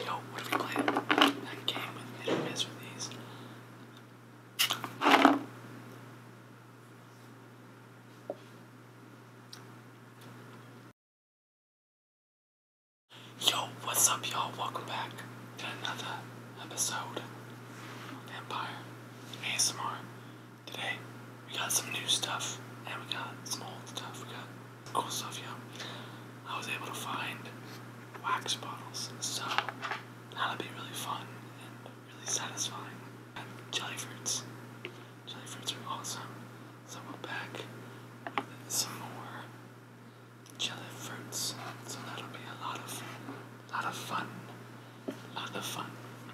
Yo, what if we played that game with hit or miss with these? Yo, what's up, y'all? Welcome back to another episode of Vampire ASMR. Today, we got some new stuff, and we got some old stuff. We got cool stuff, yo. I was able to find wax bottles, so that'll be really fun and really satisfying. And jelly fruits. Jelly fruits are awesome. So we're back with some more jelly fruits. So that'll be a lot of fun. A lot of fun.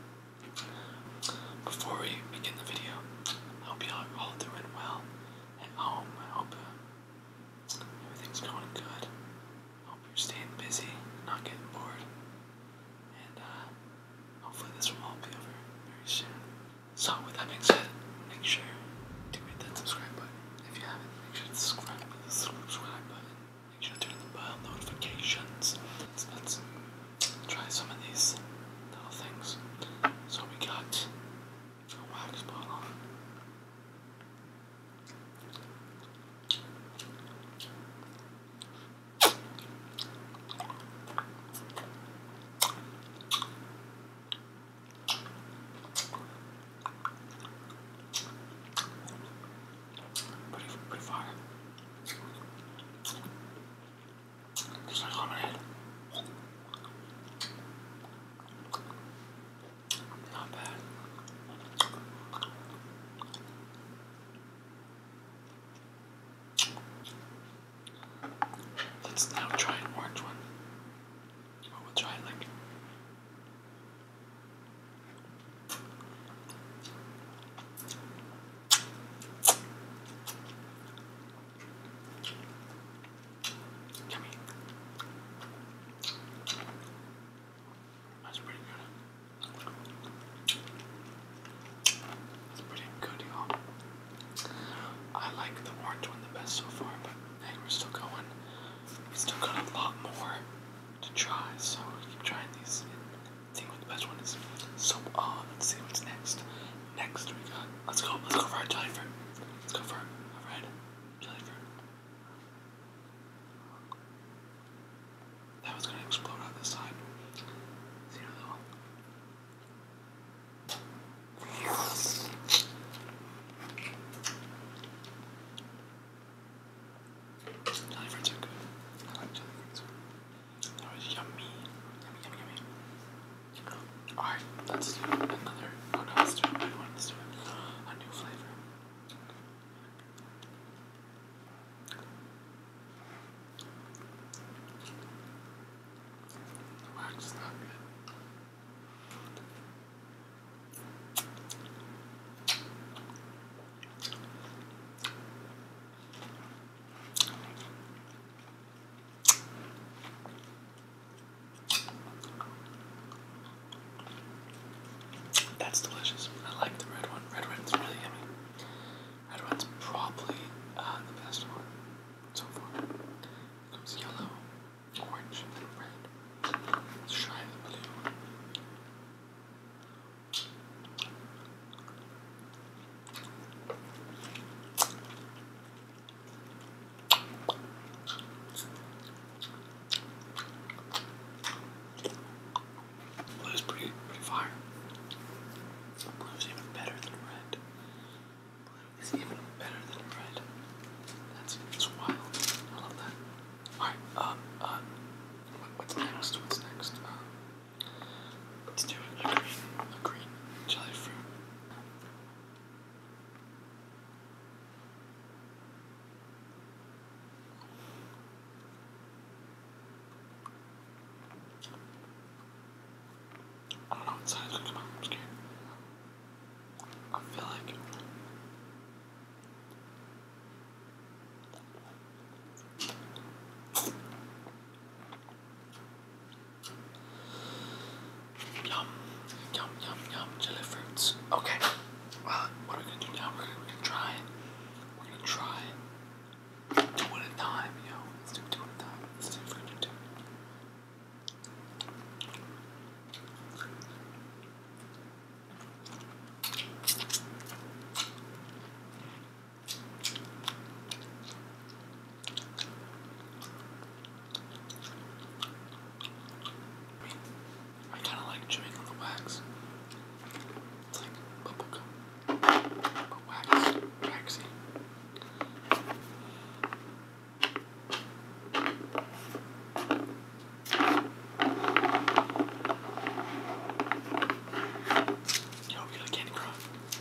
Before we begin the video, I hope y'all are all doing well at home. I hope everything's going good. I hope you're staying busy and not getting bored. And hopefully this will all be over very soon. So with that being said, make sure to hit that subscribe button. If you haven't, make sure to subscribe button. Make sure to turn the bell notifications. Let's try some of these little things. So we got a wax bottle. Pretty fire. Just like lemonade. Not bad. Let's now try an orange one. Or we'll try it like yummy. That's pretty good. That's pretty good, y'all. I like the orange one the best so far, but hey, we're still going. We still got a lot more to try, so we keep trying these and see what the best one is. So, let's see what's next. Next we got, let's go for our jelly fruit. Let's go for a red jelly fruit. That was gonna explode on this side. See a little. Jelly fruits are good. I like jelly fruits. That was yummy. Yummy. Alright, let's do another. Oh no, let's do a new one. Let's do a new flavor. The wax is not good. That's delicious. I like the red one. Red one's really yummy. Red one's probably the best one so far. It comes yellow, orange, and red. Let's try the blue. Blue's pretty fire. Blue's even better than red. Blue is even better than red. It's wild. I love that. Alright, what's next? Let's do a green jelly fruit. I don't know what size it's gonna come out. I'm scared. I feel like yum, jelly fruits. Okay, well, what are we gonna do now? We're gonna try two at a time, yo. Let's do two at a time. Let's see if we can do two. wax. It's like bubblegum, but waxy. Yo, we got a candy crush.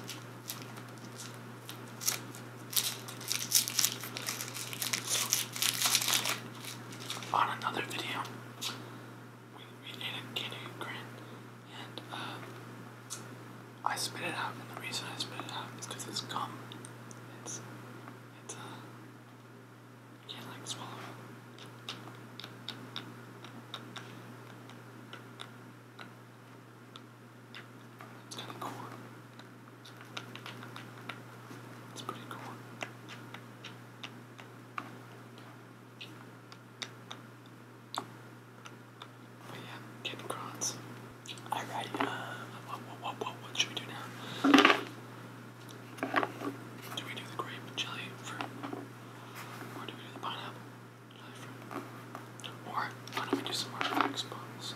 On another video, we ate a candy crayon, and I spit it out, and the reason I spit it out is because it's gum. It's you can't like swallow it. It's kind of cool. It's pretty cool. But yeah, candy crayons. Alright, what should we do now? Do we do the grape jelly fruit? Or do we do the pineapple jelly fruit? Or why don't we do some more wax bottles?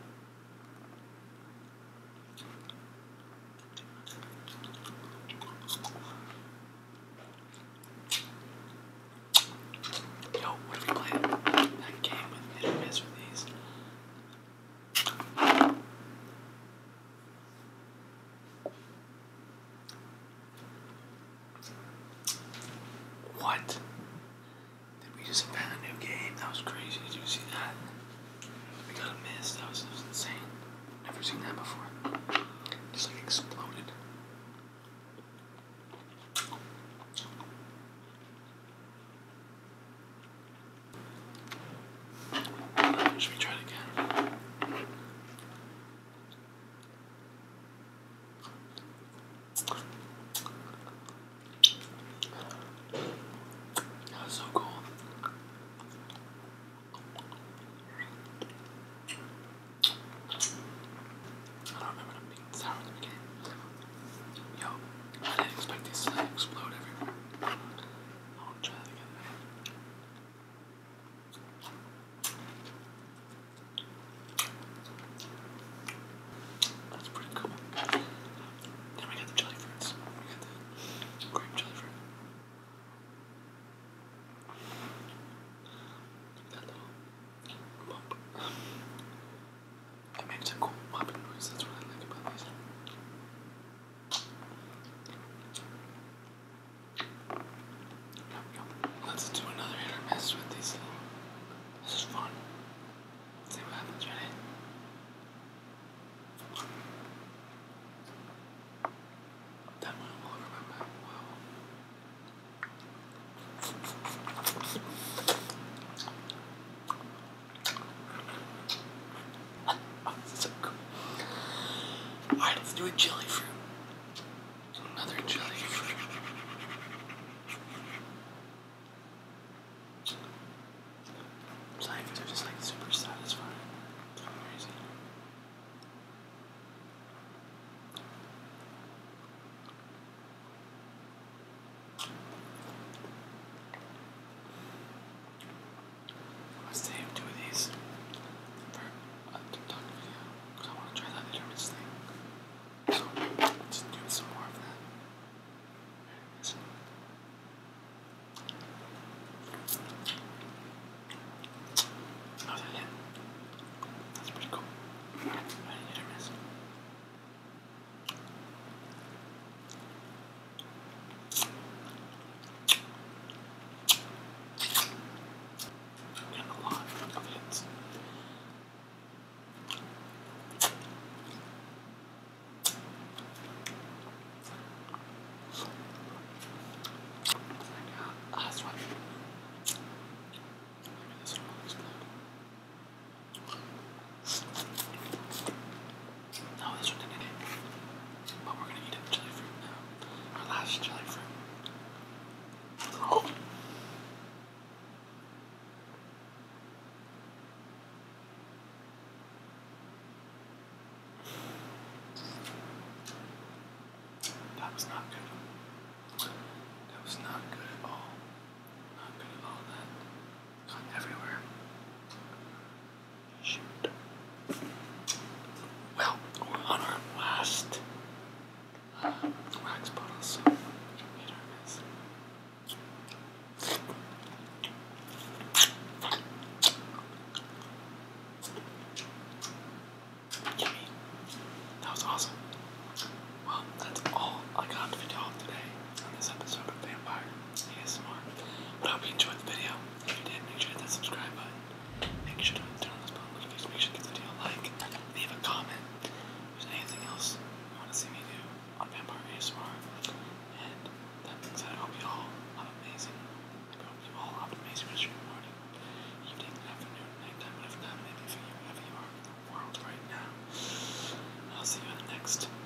Yo, what if we play that game with hit or miss with these? What? Did we just invent a new game? That was crazy. Did you see that? We got a miss. That was insane. Never seen that before. Just like exploded. Should we try it again? That was so cool. I don't remember them being sour in the beginning. Yo, I didn't expect these to like explode everywhere. I want to try that again. That's pretty cool. Then we got the jelly fruits. We got the grape jelly fruit. That little bump. It makes a cool popping noise. That's what I like about these. Yum. Let's do another hit or miss with these. This is fun. Let's see what happens, ready? That went all over my back. Wow. Oh, so cool. Alright, let's do a jelly fruit. Another jelly fruit. Jelly fruits are just like super satisfying. It's crazy. Let's save 2 of these for a TikTok video because I want to try that hit or miss thing. So let's do some more of that. on our last wax bottle, so hit our miss. Yummy. That was awesome. Well, that's all I got for y'all today on this episode of Vampire ASMR. But I hope you enjoyed the video. If you did, make sure to hit that subscribe button. Make sure to turn on those bell notifications. Make sure to give the video a like. Leave a comment. If there's anything else you want to see me do on Vampire ASMR. And that being said, I hope you all have amazing. I hope you all have an amazing rest of your morning, evening, afternoon, nighttime, whatever time maybe for you, wherever you are in the world right now. I'll see you in the next